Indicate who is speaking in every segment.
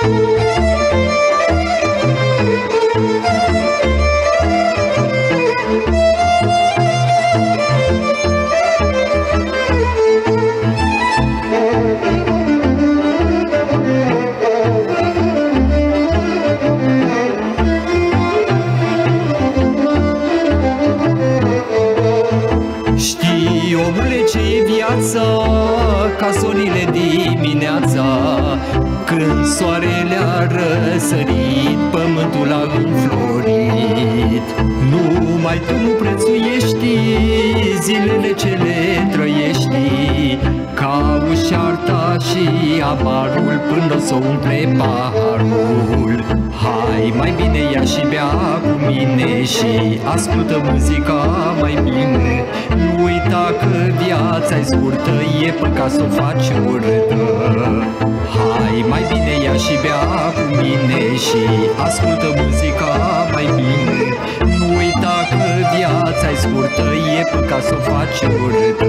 Speaker 1: Știi, omule, ce-i viața, ca zorile dimineața, când soarele a răsărit, pământul a înflorit. Numai tu nu prețuiești zilele ce le trăiești, ca ușarta și amarul până s-o umple paharul. Hai, mai bine ia și bea cu mine și ascultă muzica mai bine. Nu uita că viața-i scurtă, e păcat s-o faci urâtă. Hai, mai bine ia și bea cu mine și ascultă muzica mai bine. Nu uita că viața-i scurtă, e păcat s-o faci urâtă.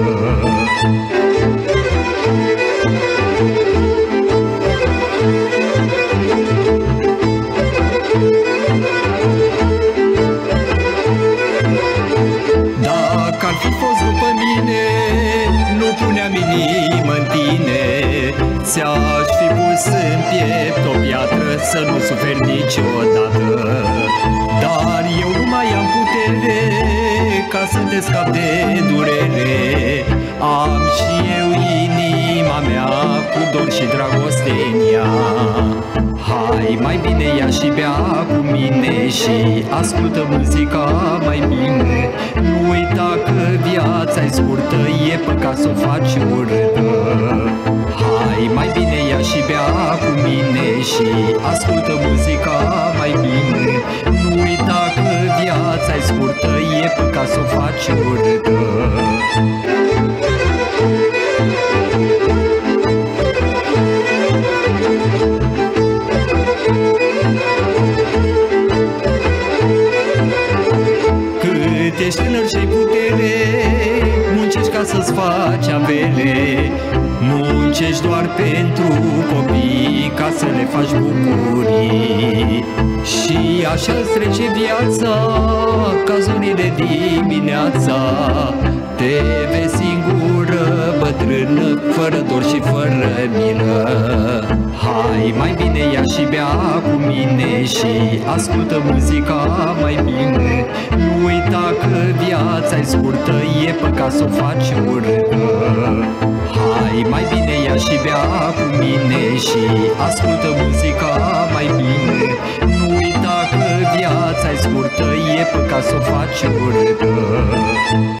Speaker 1: Dacă ar fi fost după mine, nu puneam inimă în tine. Ți-aș fi pus în piept o piatră să nu suferi niciodată. Dar eu nu mai am putere ca să te scap de durere. Am și eu inima mea cu dor și dragoste în ea. Hai, mai bine ia și bea cu mine și ascultă muzica mai bine. Nu uita că viața-i scurtă, e păcat s-o faci urâtă. Hai, mai bine ia și bea cu mine și ascultă muzica mai bine. Nu uita că viața-i scurtă, e păcat s-o faci urâtă. Cât ești tânăr și-ai putere, muncești ca să-ți faci avere. Muncești doar pentru copii, ca să le faci bucurii. Și așa-ți trece viața, ca zorile dimineața. Te vezi singură, bătrână, fără dor și fără milă. Hai, mai bine ia și bea cu mine și ascultă muzica mai bine. Nu uita că viața-i scurtă, e păcat s-o faci urâtă. Hai, mai bine ia și bea cu mine și ascultă muzica mai bine. Nu uita că viața-i scurtă, e păcat s-o faci urâtă.